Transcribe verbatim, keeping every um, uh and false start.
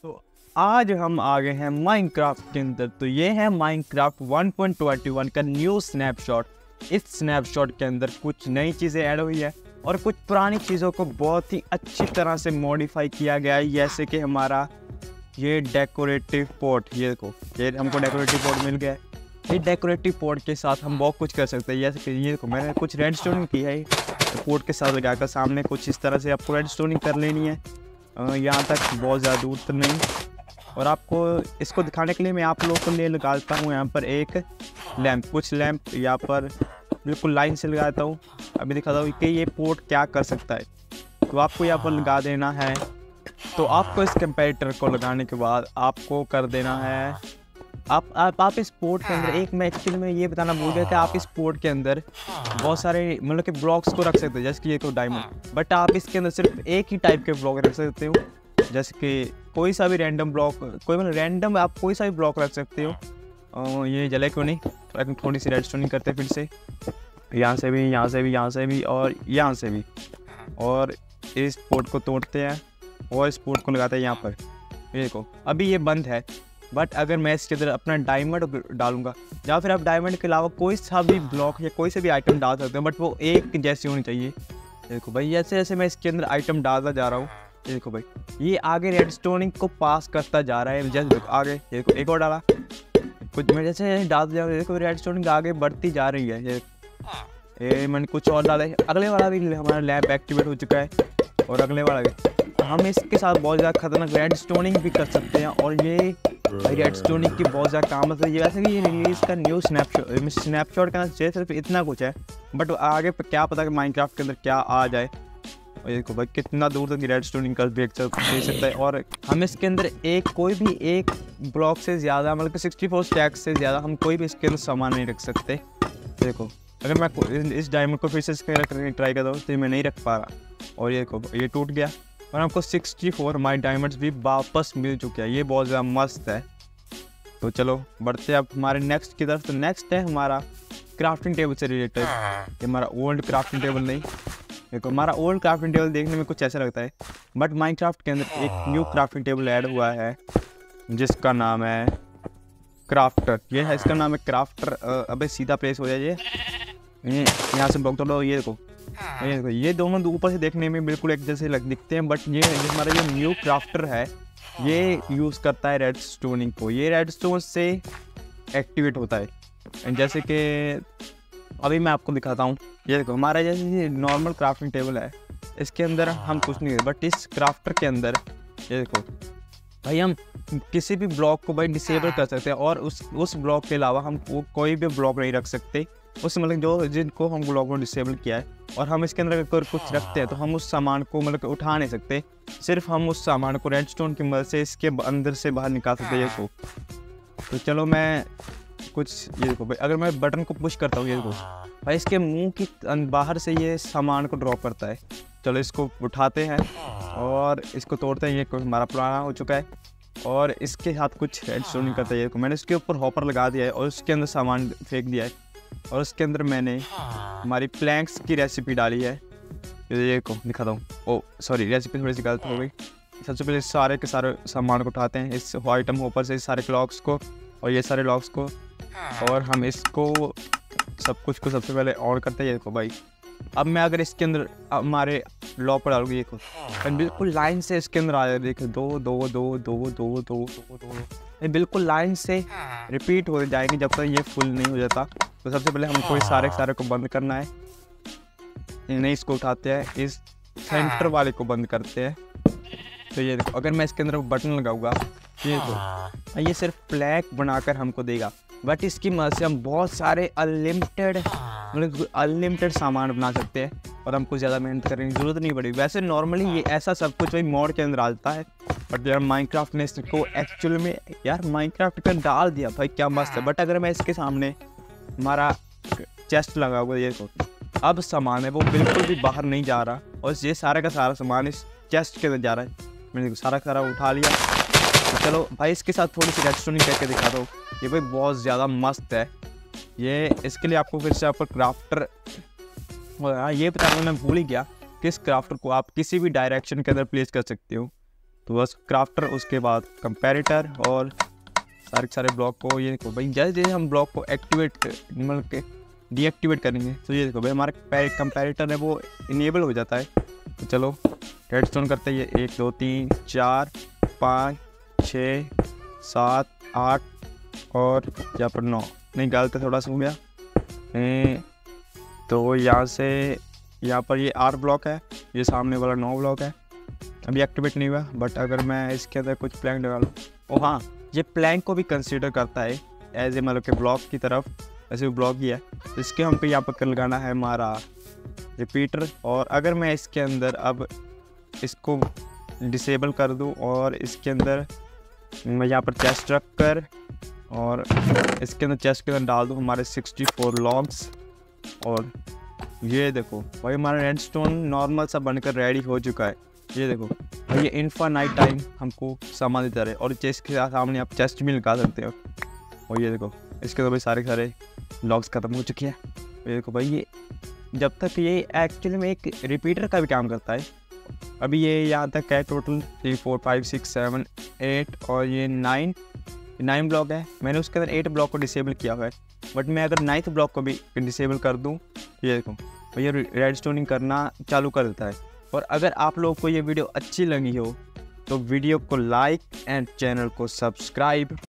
तो आज हम आ गए हैं माइनक्राफ्ट के अंदर। तो ये है Minecraft one point two one का न्यू स्नैपशॉट। इस स्नैपशॉट के अंदर कुछ नई चीज़ें ऐड हुई है और कुछ पुरानी चीज़ों को बहुत ही अच्छी तरह से मॉडिफाई किया गया है। जैसे कि हमारा ये डेकोरेटिव पॉट, ये देखो, ये हमको डेकोरेटिव पॉट मिल गया है। ये डेकोरेटिव पॉट के साथ हम बहुत कुछ कर सकते हैं। जैसे कि ये देखो, मैंने कुछ रेडस्टोनिंग की है पॉट के साथ लगाकर। सामने कुछ इस तरह से आपको रेडस्टोनिंग कर लेनी है, यहाँ तक, बहुत ज़्यादा दूर तक नहीं। और आपको इसको दिखाने के लिए मैं आप लोगों के लिए लगाता हूँ यहाँ पर एक लैंप। कुछ लैंप यहाँ पर बिल्कुल लाइन से लगाता हूँ। अभी दिखाता हूँ कि ये पोर्ट क्या कर सकता है। तो आपको यहाँ पर लगा देना है। तो आपको इस कंपैरेटर को लगाने के बाद आपको कर देना है, आप आप, आप इस पोर्ट के अंदर एक मैं एक्चुअली में ये बताना भूल गया कि आप इस पोर्ट के अंदर बहुत सारे मतलब कि ब्लॉक्स को रख सकते हैं। जैसे कि ये तो डायमंड, बट आप इसके अंदर सिर्फ एक ही टाइप के ब्लॉक रख सकते हो। जैसे कि कोई सा भी रैंडम ब्लॉक, कोई मतलब रैंडम आप कोई सा भी ब्लॉक रख सकते हो। और ये जले क्यों नहीं, तो थोड़ी सी रेडस्टोनिंग करते हैं फिर से, यहाँ से भी, यहाँ से भी, यहाँ से भी और यहाँ से भी। और इस पोर्ट को तोड़ते हैं और इस पोर्ट को लगाते हैं यहाँ पर। ये देखो, अभी ये बंद है, बट अगर मैं इसके अंदर अपना डायमंड डालूंगा, या फिर आप डायमंड के अलावा कोई सा भी ब्लॉक या कोई से भी आइटम डाल सकते हो, बट वो एक जैसी होनी चाहिए। देखो भाई, जैसे जैसे मैं इसके अंदर आइटम डालता जा रहा हूँ, ये देखो भाई, ये आगे रेडस्टोनिंग को पास करता जा रहा है। जैसे देखो आगे, ये देखो एक और डाला, कुछ मैं जैसे डालते जा रहा हूँ, देखो रेडस्टोनिंग आगे बढ़ती जा रही है। ये ये मैंने कुछ और डाला है। अगले वाला भी हमारा लैब एक्टिवेट हो चुका है, और अगले वाला भी। हम इसके साथ बहुत ज़्यादा खतरनाक रेडस्टोनिंग भी कर सकते हैं। और ये रेडस्टोनिंग की बहुत ज़्यादा काम है। ये वैसे कि ये रिलीज़ का न्यू स्नैपशॉट स्नैपशॉट का सिर्फ इतना कुछ है, बट आगे क्या पता कि माइनक्राफ्ट के अंदर क्या आ जाए। और ये देखो भाई, कितना दूर तक रेडस्टोनिंग कर देख सकता है। और हम इसके अंदर एक कोई भी एक ब्लॉक से ज़्यादा, मतलब कि सिक्सटी फोर स्टैक्स से ज़्यादा हम कोई भी इसके अंदर सामान नहीं रख सकते। देखो, अगर मैं इस डायमंड को फिर से रखने की ट्राई करता हूँ तो मैं नहीं रख पा रहा। और ये देखो, ये टूट गया और हमको सिक्सटी फोर माई डायमंड्स भी वापस मिल चुके हैं। ये बहुत ज़्यादा मस्त है। तो चलो बढ़ते हैं अब हमारे नेक्स्ट की तरफ। तो नेक्स्ट है हमारा क्राफ्टिंग टेबल से रिलेटेड। ये हमारा ओल्ड क्राफ्टिंग टेबल नहीं, देखो हमारा ओल्ड क्राफ्टिंग टेबल देखने में कुछ ऐसा लगता है, बट माइनक्राफ्ट के अंदर एक न्यू क्राफ्टिंग टेबल ऐड हुआ है जिसका नाम है क्राफ्टर। ये है, इसका नाम है क्राफ्टर। अबे सीधा प्लेस हो जाइए, यहाँ से ब्लॉक तोड़ो। ये देखो, ये देखो, ये दोनों ऊपर से देखने में बिल्कुल एक जैसे लग दिखते हैं, बट ये हमारा जो न्यू क्राफ्टर है ये यूज़ करता है रेडस्टोनिंग को। ये रेडस्टोन से एक्टिवेट होता है। जैसे कि अभी मैं आपको दिखाता हूँ। ये देखो, हमारा जैसे ये नॉर्मल क्राफ्टिंग टेबल है, इसके अंदर हम कुछ नहीं, बट इस क्राफ्टर के अंदर ये देखो भाई, हम किसी भी ब्लॉक को भाई डिसेबल कर सकते हैं। और उस उस ब्लॉक के अलावा हम वो कोई भी ब्लॉक नहीं रख सकते उस, मतलब जो जिनको हम ब्लॉक को डिसेबल किया है। और हम इसके अंदर अगर कुछ रखते हैं तो हम उस सामान को मतलब उठा नहीं सकते, सिर्फ हम उस सामान को रेडस्टोन की मदद से इसके अंदर से बाहर निकाल सकते हैं। ये तो चलो मैं कुछ, ये देखो भाई, अगर मैं बटन को पुश करता हूँ, ये देखो भाई, इसके मुंह की बाहर से ये सामान को ड्रॉप करता है। चलो इसको उठाते हैं और इसको तोड़ते हैं। ये हमारा पुराना हो चुका है और इसके साथ कुछ रेडस्टोनिंग करता है। ये मैंने इसके ऊपर हॉपर लगा दिया है और उसके अंदर सामान फेंक दिया है। और उसके अंदर मैंने हमारी प्लैंक्स की रेसिपी डाली है। ये को दिखाता हूँ। ओ सॉरी, रेसिपी थोड़ी सी गलत हो गई। सबसे पहले सारे के सारे सामान को उठाते हैं, इस आइटम हॉपर से सारे क्लॉक्स को और ये सारे लॉक्स को, और हम इसको सब कुछ को सबसे पहले ऑन करते हैं। ये देखो भाई, अब मैं अगर इसके अंदर हमारे लॉक पर डालूंगी, ये को बिल्कुल लाइन से इसके अंदर आ जाए। देखो, दो दो दो दो दो दो दो दो ये बिल्कुल लाइन से रिपीट हो जाएगी जब तक ये फुल नहीं हो जाता। तो सबसे पहले हमको इस सारे सारे को बंद करना है। नहीं, इसको उठाते हैं, इस सेंटर वाले को बंद करते हैं। तो ये देखो, अगर मैं इसके अंदर बटन लगाऊंगा, ये तो ये सिर्फ ब्लैक बनाकर हमको देगा, बट इसकी मदद से हम बहुत सारे अनलिमिटेड मतलब अनलिमिटेड सामान बना सकते हैं और हमको ज़्यादा मेहनत करने की ज़रूरत नहीं पड़ी। वैसे नॉर्मली ये ऐसा सब कुछ वही मॉड के अंदर आता है, बट यार माइनक्राफ्ट ने इसको एक्चुअली में यार माइनक्राफ्ट का डाल दिया भाई, क्या मस्त है। बट अगर मैं इसके सामने हमारा चेस्ट लगा हुआ, ये तो अब सामान है वो बिल्कुल भी बाहर नहीं जा रहा, और ये सारा का सारा सामान इस चेस्ट के अंदर जा रहा है। मैंने सारा का सारा उठा लिया। तो चलो भाई, इसके साथ थोड़ी सी रेडस्टोनिंग करके दिखा दो। ये भाई बहुत ज़्यादा मस्त है। ये इसके लिए आपको फिर से आपको क्राफ्टर, ये बताना मैं भूल ही गया कि इस क्राफ्टर को आप किसी भी डायरेक्शन के अंदर प्लेस कर सकते हो। तो बस क्राफ्टर, उसके बाद कंपैरेटर और सारे सारे ब्लॉक को ये देखो भाई, जैसे जैसे हम ब्लॉक को एक्टिवेट मतलब के डीएक्टिवेट करेंगे तो ये देखो भाई हमारा कंपैरेटर है वो इनेबल हो जाता है। तो चलो रेडस्टोन करते हैं, ये एक दो तीन चार पाँच छः सात आठ और यहाँ पर नौ, नहीं गलत थोड़ा सा हो गया। ए, तो यहाँ से यहाँ पर ये आठ ब्लॉक है, ये सामने वाला नौ ब्लॉक है, अभी एक्टिवेट नहीं हुआ। बट अगर मैं इसके अंदर कुछ प्लैंक लगा लूँ, ओ हाँ ये प्लैंक को भी कंसीडर करता है एज ए मतलब के ब्लॉक की तरफ, ऐसे ब्लॉक ही है। तो इसके हम पे यहाँ पर लगाना है हमारा रिपीटर। और अगर मैं इसके अंदर अब इसको डिसेबल कर दूँ और इसके अंदर मैं यहाँ पर चेस्ट रख कर और इसके अंदर चेस्ट के अंदर डाल दूँ हमारे सिक्सटी फोर लॉग्स, और ये देखो भाई हमारा रेडस्टोन नॉर्मल सा बनकर रेडी हो चुका है। ये देखो भाई ये इन्फानाइट टाइम हमको सामान देता रहे, और चेस्ट के सामने आप चेस्ट भी लगा सकते हो। और ये देखो इसके तो भाई सारे सारे लॉग्स ख़त्म हो चुके हैं। ये देखो भाई ये जब तक ये एक्चुअली में एक रिपीटर का भी काम करता है। अभी ये यहाँ तक है total three four five six seven eight और ये नाइन नाइन ब्लॉक है। मैंने उसके अंदर एट ब्लॉक को डिसेबल किया हुआ है, बट मैं अगर नाइन्थ ब्लॉक को भी डिसेबल कर दूँ, ये देखो भैया रेडस्टोनिंग करना चालू कर देता है। और अगर आप लोगों को ये वीडियो अच्छी लगी हो तो वीडियो को लाइक एंड चैनल को सब्सक्राइब